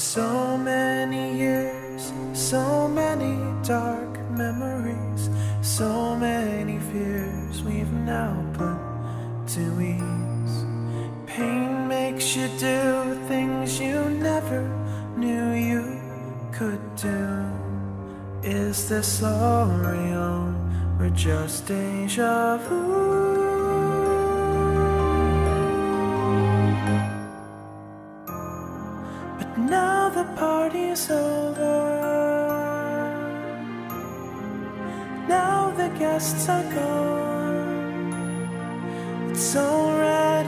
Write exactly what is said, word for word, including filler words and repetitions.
So many years, so many dark memories, so many fears we've now put to ease. Pain makes you do things you never knew you could do. Is this all real or just deja vu? Now the party's over. Now the guests are gone. It's alright.